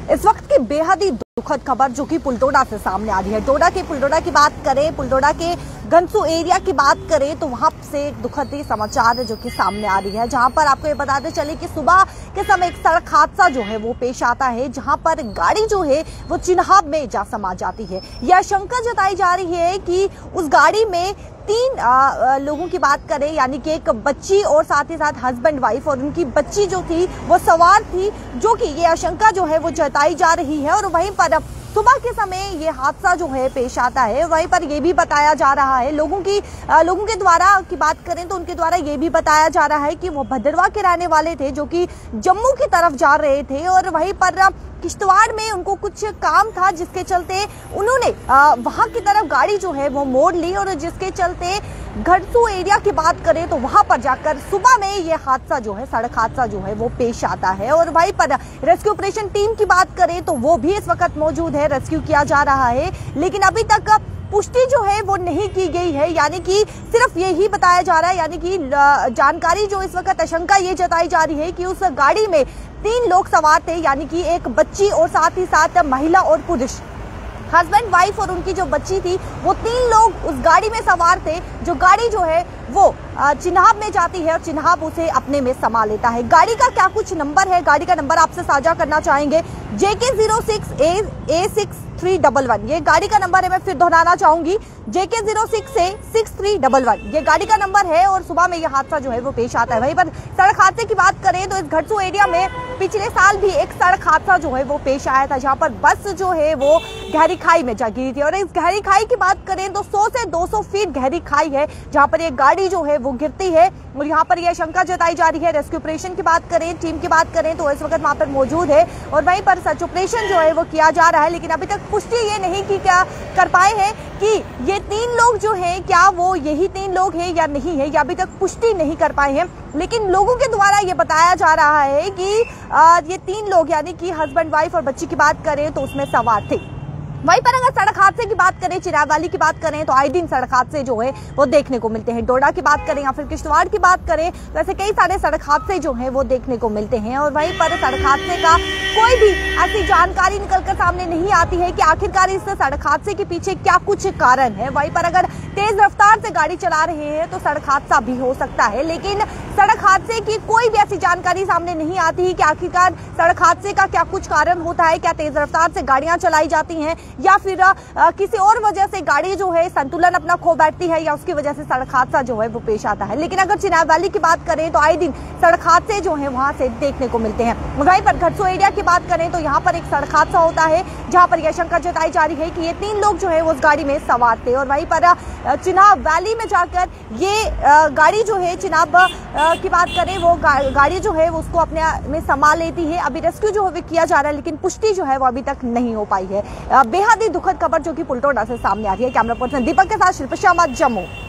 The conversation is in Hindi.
इस वक्त की बेहद ही दुखद खबर जो कि पुलटोड़ा से सामने आ रही है। पुलटोड़ा की बात करें, पुलटोड़ा के घनसू एरिया की बात करें तो वहां से एक दुखद ही समाचार है जो कि सामने आ रही है, जहां पर आपको ये बताते चले कि सुबह के समय एक सड़क हादसा जो है वो पेश आता है, जहां पर गाड़ी जो है वो चिन्हाब में जा समा जाती है। यह आशंका जताई जा रही है कि उस गाड़ी में 3 लोगों की बात करें, यानी कि एक बच्ची और साथ ही साथ हस्बैंड वाइफ और उनकी बच्ची जो थी वो सवार थी, जो कि ये आशंका जो है वो जताई जा रही है। और वहीं पर सुबह के समय ये हादसा जो है पेश आता है। वहीं पर ये भी बताया जा रहा है, लोगों के द्वारा की बात करें तो उनके द्वारा ये भी बताया जा रहा है कि वो भद्रवाह के रहने वाले थे जो कि जम्मू की तरफ जा रहे थे और वहीं पर किश्तवाड़ में उनको कुछ काम था, जिसके चलते उन्होंने वहां की तरफ गाड़ी जो है वो मोड़ ली और जिसके चलते घनसू एरिया की बात करें तो वहां पर जाकर सुबह में ये हादसा जो है, सड़क हादसा जो है वो पेश आता है। और वहीं पर रेस्क्यू ऑपरेशन टीम की बात करें तो वो भी इस वक्त मौजूद है, रेस्क्यू किया जा रहा है, लेकिन अभी तक पुष्टि जो है वो नहीं की गई है। यानी कि सिर्फ यही बताया जा रहा है, यानी कि जानकारी जो इस वक्त आशंका ये जताई जा रही है कि उस गाड़ी में 3 लोग सवार थे, यानी कि एक बच्ची और साथ ही साथ महिला और पुरुष, हस्बैंड वाइफ और उनकी जो बच्ची थी, वो 3 लोग उस गाड़ी में सवार थे। जो गाड़ी जो है वो चिन्हाब में जाती है और चिन्हाब उसे अपने में समा लेता है। गाड़ी का क्या कुछ नंबर है, गाड़ी का नंबर आपसे साझा करना चाहेंगे, JK06A6311। ये गाड़ी का नंबर है, मैं फिर दोहराना चाहूंगी, JK06A6311 ये गाड़ी का नंबर है। और सुबह में ये हादसा जो है वो पेश आता है। वहीं पर सड़क हादसे की बात करें तो इस घनसू एरिया में पिछले साल भी एक सड़क हादसा जो है वो पेश आया था, जहां पर बस जो है वो गहरी खाई में जा गिरी थी। और इस गहरी खाई की बात करें तो 100 से 200 फीट गहरी खाई है, जहां पर एक गाड़ी जो है वो गिरती है और यहाँ पर यह शंका जताई जा रही है। रेस्क्यू ऑपरेशन की बात करें, टीम की बात करें तो इस वक्त वहां पर मौजूद है और वहीं पर सर्च ऑपरेशन जो है वो किया जा रहा है, लेकिन अभी तक पुष्टि ये नहीं की क्या कर पाए हैं कि ये 3 लोग जो हैं क्या वो यही 3 लोग हैं या नहीं है, या अभी तक पुष्टि नहीं कर पाए हैं। लेकिन लोगों के द्वारा ये बताया जा रहा है कि ये 3 लोग, यानी कि हस्बैंड वाइफ और बच्ची की बात करें तो उसमें सवार थे। वहीं पर अगर सड़क हादसे की बात करें, चिनाब वैली की बात करें तो आए दिन सड़क हादसे जो है वो देखने को मिलते हैं। डोडा की बात करें या फिर किश्तवाड़ की बात करें तो ऐसे कई सारे सड़क हादसे जो हैं वो देखने को मिलते हैं। और वहीं पर सड़क हादसे का कोई भी ऐसी जानकारी निकलकर सामने नहीं आती है कि आखिरकार इस सड़क हादसे के पीछे क्या कुछ कारण है। वहीं पर अगर तेज रफ्तार से गाड़ी चला रहे हैं तो सड़क हादसा भी हो सकता है, लेकिन सड़क हादसे की कोई भी ऐसी जानकारी सामने नहीं आती है कि आखिरकार सड़क हादसे का क्या कुछ कारण होता है। क्या तेज रफ्तार से गाड़ियां चलाई जाती हैं या फिर किसी और वजह से गाड़ी जो है संतुलन अपना खो बैठती है या उसकी वजह से सड़क हादसा जो है वो पेश आता है। लेकिन अगर चिनाब वैली की बात करें तो आए दिन सड़क हादसे जो है वहां से देखने को मिलते हैं। वहीं पर घनसू एरिया की बात करें तो यहाँ पर एक सड़क हादसा होता है, जहां पर यह शंका जताई जा रही है कि ये 3 लोग जो है उस गाड़ी में सवार थे और वहीं पर चिनाब वैली में जाकर ये गाड़ी जो है, चिनाब की बात करें वो गाड़ी जो है उसको अपने में समा लेती है। अभी रेस्क्यू जो है किया जा रहा है, लेकिन पुष्टि जो है वो अभी तक नहीं हो पाई है। बेहद ही दुखद खबर जो कि पुलटोड़ा से सामने आ रही है। कैमरा पर्सन दीपक के साथ शिल्पा शर्मा, जम्मू।